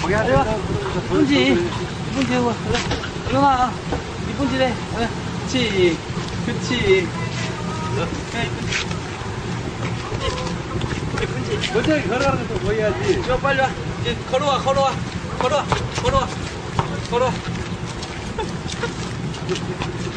거기 하자. 이쁜지. 이쁜지 해봐. 일어나. 이쁜지래. 그치. 그치. 이쁜지. 먼저 걸어가는 거 보여야지. 저 빨리 와. 이제 걸어와, 걸어와. 걸어와, 걸어와. 걸어와.